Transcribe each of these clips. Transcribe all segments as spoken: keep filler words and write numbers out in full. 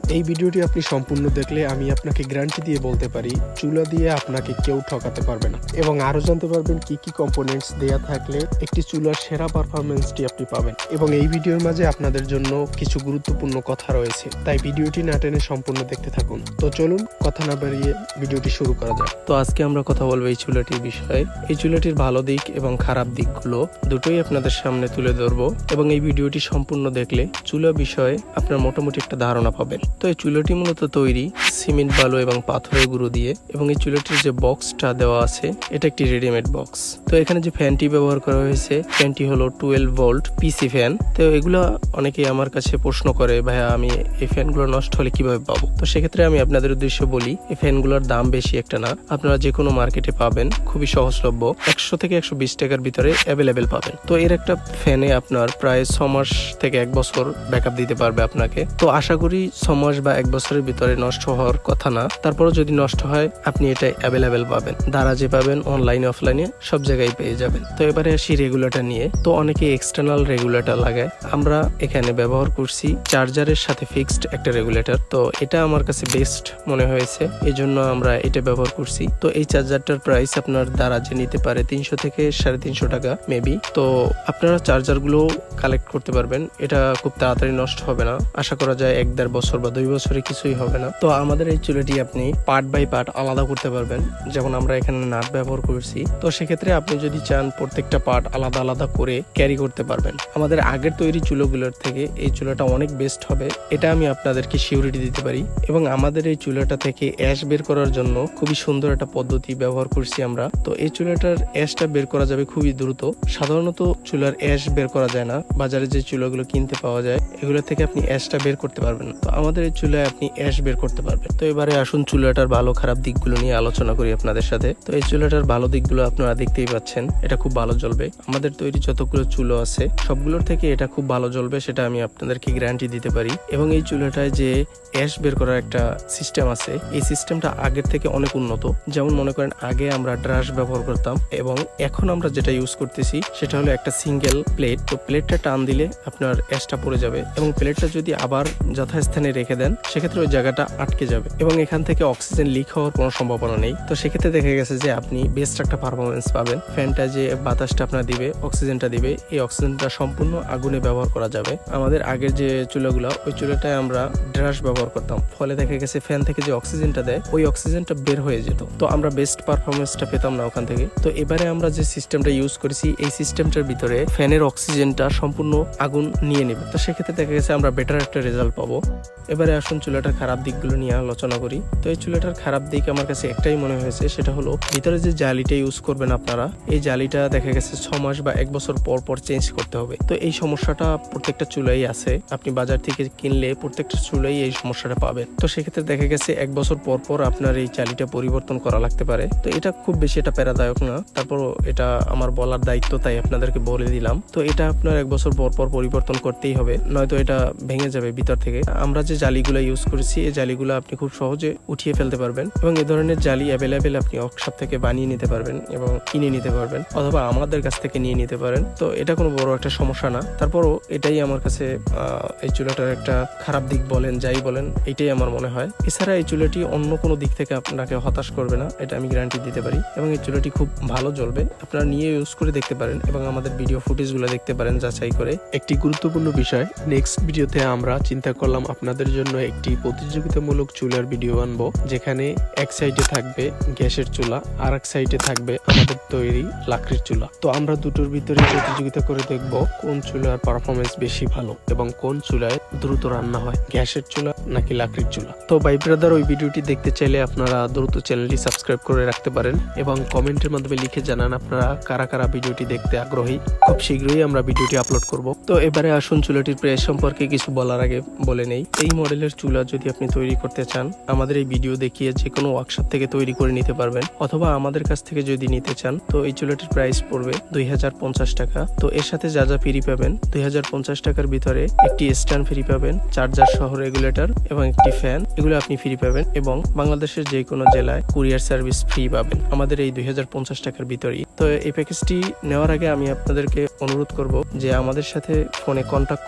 এই ভিডিওটি আপনি সম্পূর্ণ দেখলে আমি আপনাকে গ্যারান্টি দিয়ে বলতে পারি চুলা দিয়ে আপনাকে কেউ ঠকাতে পারবে না, এবং আরো জানতে পারবেন কি কি কম্পোনেন্টস দেয়া থাকলে একটি চুলার সেরা পারফরম্যান্সটি আপনি পাবেন। এবং এই ভিডিওর মাঝে আপনাদের জন্য কিছু গুরুত্বপূর্ণ কথা রয়েছে, তাই ভিডিওটি না টেনে সম্পূর্ণ দেখতে থাকুন। তো চলুন কথা না বাড়িয়ে ভিডিওটি শুরু করা যাক। তো আজকে আমরা কথা বলবো এই চুলাটির বিষয়ে। এই চুলাটির ভালো দিক এবং খারাপ দিকগুলো দুটোই আপনাদের সামনে তুলে ধরবো, এবং এই ভিডিওটি সম্পূর্ণ দেখলে চুলা বিষয়ে আপনার মোটামুটি একটা ধারণা পাবেন। তো এই চুলাটি মূলত তৈরি সিমেন্ট বালু এবং পাথরের গুঁড়ো দিয়ে, এবং এই চুলাটির যে বক্সটা দেওয়া আছে এটা একটি রেডিমেড বক্স। তো এখানে যে ফ্যানটি ব্যবহার করা হয়েছে ফ্যানটি হলো টুয়েলভ ভোল্ট পিসি ফ্যান। তো এগুলা অনেকেই আমার কাছে প্রশ্ন করে, ভাইয়া আমি এই ফ্যানগুলো নষ্ট হলে কিভাবে পাবো? তো সেক্ষেত্রে আমি আপনাদের উদ্দেশ্যে বলি, এই ফ্যানগুলোর দাম বেশি একটা না, আপনারা যে কোনো মার্কেটে পাবেন, খুবই সহজলভ্য, একশো থেকে একশো বিশ টাকার ভিতরে অ্যাভেলেবেল পাবেন। তো এর একটা ফ্যানে আপনার প্রায় ছ মাস থেকে এক বছর ব্যাকআপ দিতে পারবে আপনাকে। তো আশা করি ছ মাস বা এক বছরের ভিতরে নষ্ট হওয়ার কথা না, তারপরও যদি নষ্ট হয় আপনি এটা অ্যাভেলেবেল পাবেন, দারাজে পাবেন, অনলাইনে অফলাইনে সব জায়গায় পেয়ে যাবেন। তো এবারে আসি রেগুলেটর নিয়ে। তো অনেকে এক্সটার্নাল রেগুলেটর লাগায়, আমরা এখানে ব্যবহার করছি চার্জারের সাথে ফিক্সড একটা রেগুলেটর। তো এটা আমার কাছে বেস্ট মনে হয়েছে, এই জন্য আমরা এটা ব্যবহার করছি। তো এই চার্জারটার প্রাইস আপনার দারাজে নিতে পারে তিনশো থেকে সাড়ে তিনশো টাকা মেবি। তো আপনারা চার্জার গুলো কালেক্ট করতে পারবেন, এটা খুব তাড়াতাড়ি নষ্ট হবে না, আশা করা যায় এক দেড় বছর বা দুই বছরে কিছুই হবে না। তো আমাদের এই চুলাটি আপনি পার্ট বাই পার্ট আলাদা করতে পারবেন, যেমন আমরা এখানে নাট ব্যবহার করছি। তো সেক্ষেত্রে আপনি যদি চান প্রত্যেকটা পার্ট আলাদা আলাদা করে ক্যারি করতে পারবেন। আমাদের আগের তৈরি চুলাগুলোর থেকে এই চুলাটা অনেক বেস্ট হবে, এটা আমি আপনাদেরকে সিউরিটি দিতে পারি। এবং আমাদের এই চুলাটা থেকে অ্যাশ বের করার জন্য খুবই সুন্দর একটা পদ্ধতি ব্যবহার করছি আমরা। তো এই চুলাটার অ্যাশটা বের করা যাবে খুবই দ্রুত। সাধারণত চুলার অ্যাশ বের করা যায় না, বাজারে যে চুলাগুলো কিনতে পাওয়া যায় এগুলো থেকে আপনি অ্যাশটা বের করতে পারবেন। তো আমাদের এই চুলায় আপনি অ্যাশ বের করতে পারবেন। তো এবারে আসুন চুলাটার ভালো খারাপ দিকগুলো নিয়ে আলোচনা করি আপনাদের সাথে। তো এই চুলাটার ভালো দিকগুলো আপনারা দেখতেই পাচ্ছেন, এটা খুব ভালো জ্বলবে। আমাদের তৈরি যতগুলো চুলো আছে সবগুলোর থেকে এটা খুব ভালো জ্বলবে, সেটা আমি আপনাদেরকে গ্যারান্টি দিতে পারি। এবং এই চুলাটায় যে অ্যাশ বের করার একটা সিস্টেম আছে, এই সিস্টেমটা আগের থেকে অনেক উন্নত। যেমন মনে করেন আগে আমরা ড্রাশ ব্যবহার করতাম, এবং এখন আমরা যেটা ইউজ করতেছি সেটা হলো একটা সিঙ্গেল প্লেট। তো প্লেটটা টান দিলে আপনার অ্যাশটা পড়ে যাবে, এবং প্লেটটা যদি আবার যথাস্থানে রেখে দেন সেক্ষেত্রে ওই জায়গাটা আটকে যাবে, এবং এখান থেকে অক্সিজেন লিক হওয়ার কোনো সম্ভাবনা নেই। তো সেক্ষেত্রে দেখা গেছে যে আপনি বেস্ট একটা পারফরমেন্স পাবেন। ফ্যানটা যে বাতাসটা আপনার দিবে, অক্সিজেনটা দিবে, এই অক্সিজেনটা সম্পূর্ণ আগুনে ব্যবহার করা যাবে। আমাদের আগের যে চুলাগুলো ওই চুলাটায় আমরা ড্রাশ ব্যবহার করতাম, ফলে দেখা গেছে ফ্যান থেকে যে অক্সিজেনটা দেয় ওই অক্সিজেনটা বের হয়ে যেত, তো আমরা বেস্ট পারফরমেন্সটা পেতাম না ওখান থেকে। তো এবারে আমরা যে সিস্টেমটা ইউজ করেছি এই সিস্টেমটার ভিতরে ফ্যানের অক্সিজেনটা সম্পূর্ণ আগুন নিয়ে নেবে। তো সেক্ষেত্রে দেখা গেছে আমরা বেটার একটা রেজাল্ট পাবো। এবারে আসুন চুলাটার খারাপ দিকগুলো নিয়ে আলোচনা করি। তো এই চুলাটার খারাপ দিক আমার কাছে একটাই মনে হয়েছে, সেটা হলো ভিতরে যে জালিটা ইউজ করবেন আপনারা, এই জালিটা দেখা গেছে ছ মাস বা এক বছর পর পর চেঞ্জ করতে হবে। তো এই সমস্যাটা প্রত্যেকটা চুলাই আছে, আপনি বাজার থেকে কিনলে প্রত্যেকটা চুলাই এই সমস্যাটা পাবেন। তো সেক্ষেত্রে দেখা গেছে এক বছর পর পর আপনার এই জালিটা পরিবর্তন করা লাগতে পারে। তো এটা খুব বেশি এটা প্যারাদায়ক না, তারপরও এটা আমার বলার দায়িত্ব, তাই আপনাদেরকে বলে দিলাম। তো এটা আপনার এক বছর পর পর পরিবর্তন করতেই হবে, নয়তো এটা ভেঙে যাবে ভিতর থেকে। আমরা যে জালিগুলো ইউজ করেছি এই জালিগুলো আপনি খুব সহজে উঠিয়ে ফেলতে পারবেন, এবং এই ধরনের জালি অ্যাভেলেবেল আপনি ওয়ার্কশপ থেকে বানিয়ে নিতে পারবেন এবং কিনে নিতে পারবেন, অথবা আমাদের কাছ থেকে নিয়ে নিতে পারেন। তো এটা কোনো বড় একটা সমস্যা না, তারপরও এটাই আমার কাছে এই চুলাটার একটা খারাপ দিক বলেন যাই বলেন, এটাই আমার মনে হয়। এছাড়া এই চুলাটি অন্য কোনো দিক থেকে আপনাকে হতাশ করবে না, এটা আমি গ্যারান্টি দিতে পারি। এবং এই চুলাটি খুব ভালো জ্বলবে, আপনারা নিয়ে ইউজ করে দেখতে পারেন এবং আমাদের ভিডিও ফুটেজগুলো দেখতে পারেন যাচাই করে। একটি গুরুত্বপূর্ণ বিষয়, নেক্সট ভিডিওতে আমরা চিন্তা করলাম আপনাদের জন্য একটি প্রতিযোগিতামূলক চুলার ভিডিও আনবো, যেখানে এক সাইডে থাকবে গ্যাসের চুলা আর এক সাইডে থাকবে আমাদের তৈরি লাকড়ির চুলা। তো আমরা দুটোর ভিতরে প্রতিযোগিতা করে দেখব কোন চুলার পারফরমেন্স বেশি ভালো এবং কোন চুলায় দ্রুত রান্না হয়, গ্যাসের চুলা নাকি লাকড়ির চুলা। তো ভাই ব্রাদার, ওই ভিডিওটি দেখতে চাইলে আপনারা দ্রুত চ্যানেলটি সাবস্ক্রাইব করে রাখতে পারেন, এবং কমেন্টের মাধ্যমে লিখে জানান আপনারা কারা কারা ভিডিওটি দেখতে আগ্রহী। খুব শীঘ্রই আমরা ভিডিওটি আপলোড করব। তো এবারে আসুন চুলাটির প্রাইস সম্পর্কে কিছু বলার আগে বলে নেই। এই মডেলের চুলা যদি আপনি তৈরি করতে চান, আমাদের এই ভিডিও দেখিয়ে যে কোনো ওয়ার্কশপ থেকে তৈরি করে নিতে পারবেন, অথবা আমাদের কাছ থেকে যদি নিতে চান তো এই চুলাটির প্রাইস পড়বে দুই হাজার পঞ্চাশ টাকা। তো এর সাথে যা যা ফ্রি পাবেন, দুই হাজার পঞ্চাশ টাকার ভিতরে একটি স্ট্যান্ড ফ্রি পাবেন, চার্জার সহ রেগুলেটর এবং একটি ফ্যান, এগুলো আপনি ফ্রি পাবেন, এবং বাংলাদেশের যে কোনো জেলায় কুরিয়ার সার্ভিস ফ্রি পাবেন আমাদের এই দুই হাজার পঞ্চাশ টাকার ভিতরেই। তো এই প্যাকেজটি নেওয়ার আগে আমি আপনাদেরকে অনুরোধ করব যে আমাদের সাথে ফোনে কন্ট্যাক্ট করে তারপর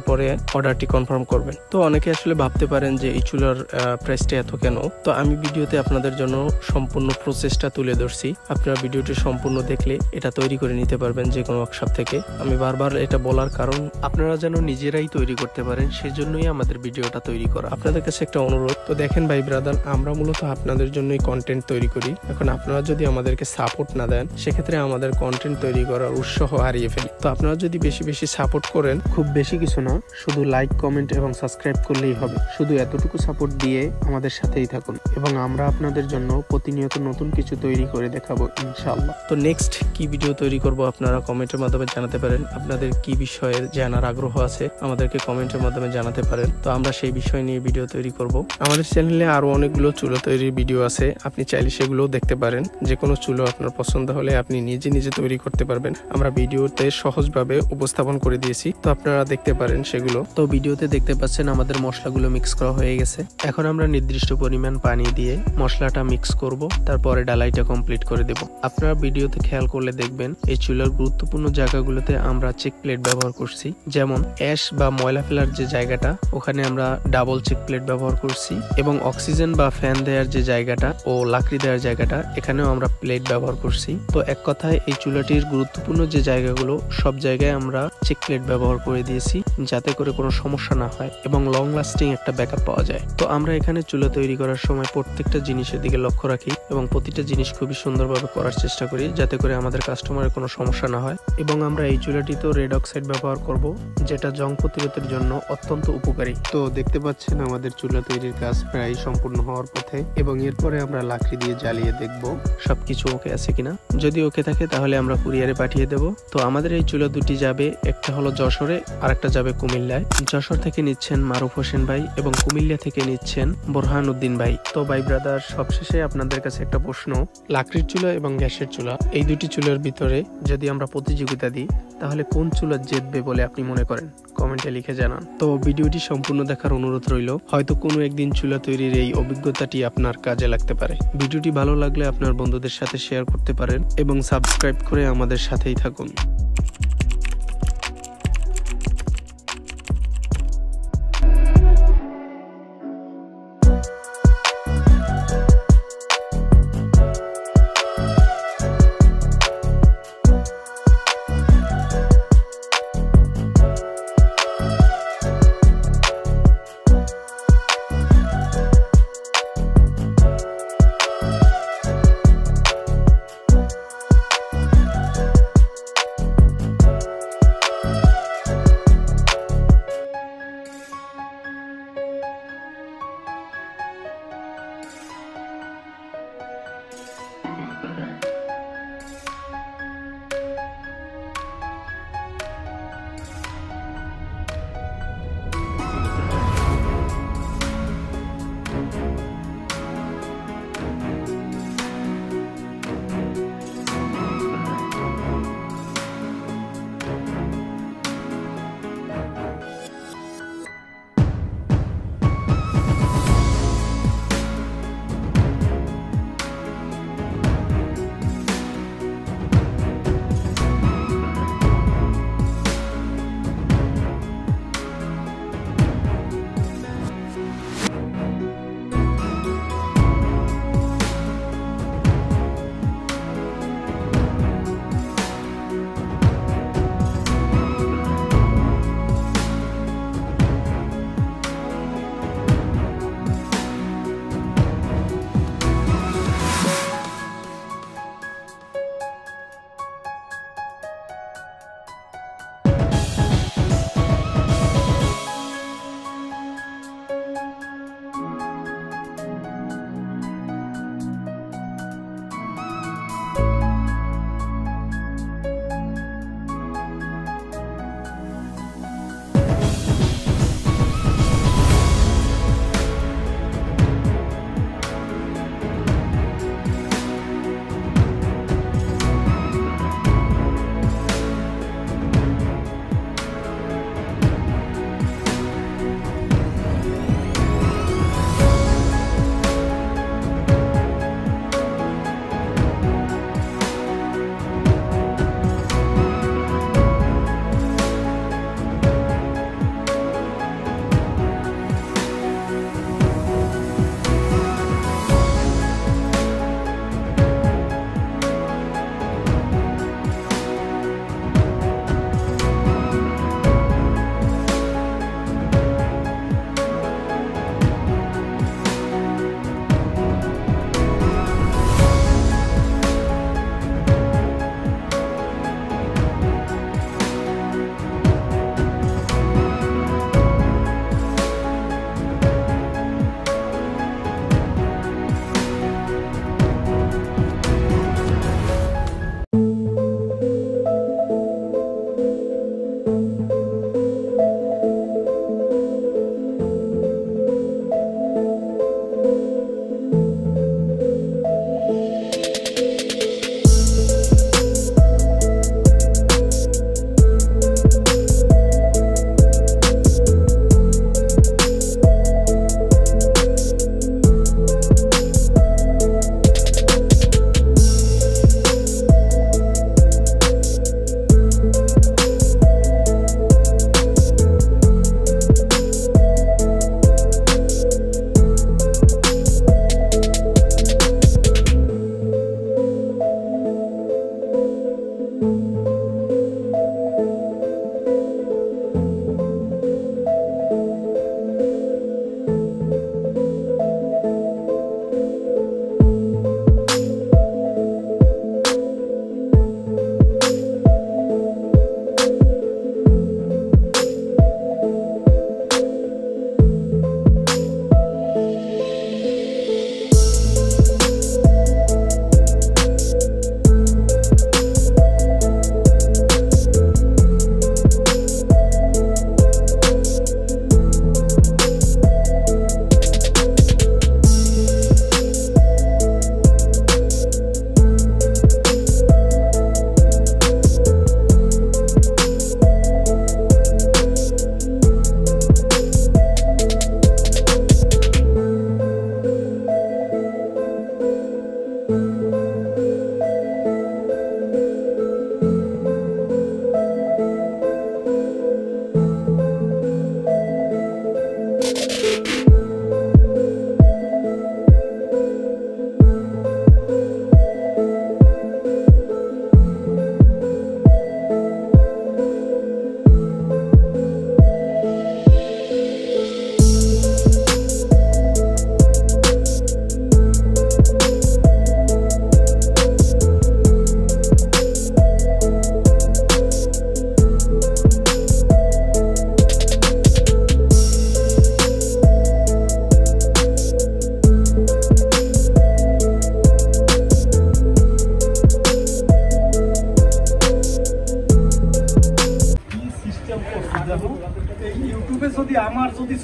তারপরে অর্ডারটি কনফার্ম করবেন। তো অনেকে আসলে ভাবতে পারেন যে এই চুলার প্রাইসটা এত কেন। তো আমি ভিডিওতে আপনাদের জন্য সম্পূর্ণ প্রসেসটা তুলে ধরছি। আপনারা ভিডিওটি সম্পূর্ণ দেখলে এটা তৈরি করে নিতে পারবেন যে কোনো ওয়ার্কশপ থেকে। আমি বারবার এটা বলার কারণ আপনারা যেন নিজেরাই তৈরি করতে পারেন, সেজন্যই আমাদের ভিডিওটা তৈরি করা। আপনাদের কাছে একটা অনুরোধ। তো দেখেন ভাই ব্রাদার, আমরা মূলত আপনাদের জন্যই কন্টেন্ট তৈরি করি। এখন আপনারা যদি আমাদেরকে সাপোর্ট না দেন, সেক্ষেত্রে আমাদের কন্টেন্ট তৈরি করার উৎসাহ হারিয়ে ফেলি। তো আপনারা যদি বেশি বেশি সাপোর্ট করেন, খুব বেশি কিছু না, শুধু লাইক, কমেন্ট এবং সাবস্ক্রাইব করলেই হবে। শুধু এতটুকু সাপোর্ট দিয়ে আমাদের সাথেই থাকুন এবং আমরা আপনাদের জন্য প্রতিনিয়ত নতুন কিছু তৈরি করে দেখাবো ইনশাআল্লাহ। তো নেক্সট কি ভিডিও তৈরি করব আপনারা কমেন্টের মাধ্যমে জানাতে পারেন। আপনাদের কি বিষয়ে জানার আগ্রহ আছে আমাদেরকে কমেন্টের মাধ্যমে জানাতে পারেন। তো আমরা সেই বিষয় নিয়ে ভিডিও তৈরি করব। আমাদের চ্যানেলে আরো অনেকগুলো চুলো তৈরির ভিডিও আছে, আপনি চাইলে সেগুলোও দেখতে পারেন। যে কোনো চুলো আপনার পছন্দ হলে আপনি নিজে নিজে তৈরি করতে পারবেন। আমরা ভিডিওতে সহজভাবে উপস্থাপন করে দিয়েছি, তো আপনারা দেখতে পারেন সেগুলো। তো ভিডিওতে দেখতে পাচ্ছেন আমাদের মশলাগুলো মিক্স করা হয়ে গেছে। এখন আমরা নির্দিষ্ট পরিমাণ পানি দিয়ে মশলাটা মিক্স করব, তারপরে ডালাইটা কমপ্লিট করে দেব। আপনারা ভিডিওতে খেয়াল করলে দেখবেন এই চুলার গুরুত্বপূর্ণ জায়গাগুলোতে আমরা চেক প্লেট ব্যবহার করছি। যেমন অ্যাশ বা ময়লা ফেলার যে জায়গাটা, ওখানে আমরা ডাবল চেক প্লেট ব্যবহার করছি এবং অক্সিজেন বা ফ্যান দেওয়ার যে জায়গাটা ও লাকড়ি দেওয়ার জায়গাটা, এখানেও আমরা প্লেট ব্যবহার করছি। তো এক কথায় এই চুলাটির গুরুত্বপূর্ণ যে জায়গাগুলো সব জায়গায় আমরা চেক প্লেট ব্যবহার করে দিয়েছি, যাতে করে কোনো সমস্যা না হয় এবং লং লাস্টিং একটা ব্যাকআপ পাওয়া যায়। তো আমরা এখানে চুলা তৈরি করার সময় প্রত্যেকটা জিনিসের দিকে লক্ষ্য রাখি এবং প্রতিটা জিনিস খুবই সুন্দরভাবে করার চেষ্টা করি, যাতে করে আমাদের কাস্টমারের কোনো সমস্যা না হয়। এবং আমরা এই চুলাটিতেও রেড অক্সাইড ব্যবহার করব, যেটা জং প্রতিরোধের জন্য অত্যন্ত উপকারী। তো দেখতে পাচ্ছেন আমাদের চুলা তৈরির কাজ প্রায় সম্পূর্ণ হওয়ার পথে এবং এরপরে আমরা লাকড়ি দিয়ে জ্বালিয়ে দেখব সবকিছু ওকে আছে কিনা। যদি ওকে থাকে তাহলে আমরা কুরিয়ারে পাঠিয়ে দেব। তো আমাদের এই চুলা দুটি যাবে, একটা হলো যশোরে আর একটা যাবে কুমিল্লায়। যশোর থেকে নিচ্ছেন মারুফ হোসেন ভাই এবং কুমিল্লা থেকে নিচ্ছেন বোরহান উদ্দিন ভাই। তো ভাই ব্রাদার, সবশেষে আপনাদের কাছে একটা প্রশ্ন, লাকড়ির চুলা এবং গ্যাসের চুলা, এই দুটি চুলার ভিতরে যদি আমরা প্রতিযোগিতা দিই, তাহলে কোন চুলা জিতবে বলে আপনি মনে করেন? কমেন্টে লিখে জানান। তো ভিডিওটি সম্পূর্ণ দেখার অনুরোধ রইল। হয়তো কোনো একদিন চুলা তৈরির এই অভিজ্ঞতাটি আপনার কাজে লাগতে পারে। ভিডিওটি ভালো লাগলে আপনার বন্ধুদের সাথে শেয়ার করতে পারেন এবং সাবস্ক্রাইব করে আমাদের সাথেই থাকুন।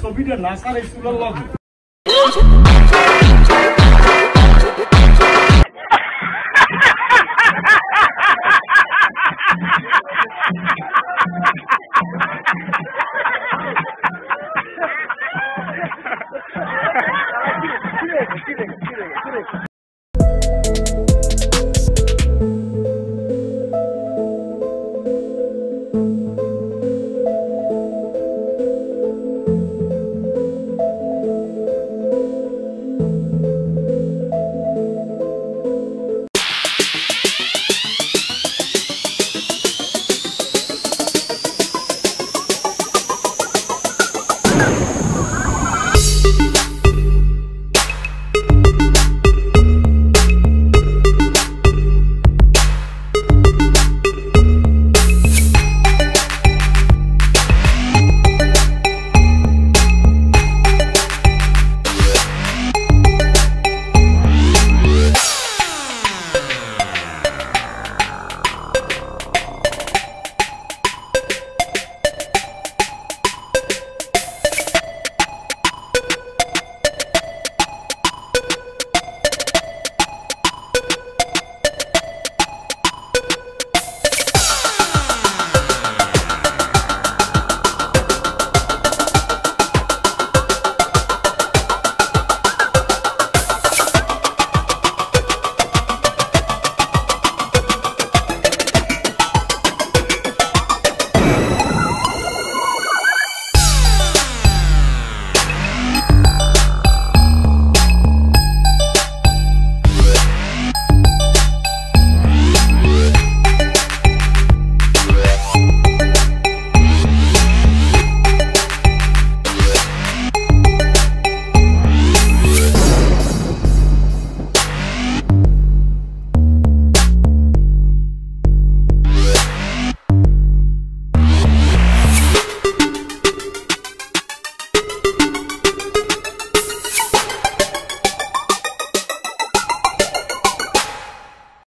ছবিটা নাসার এই চুলার লগে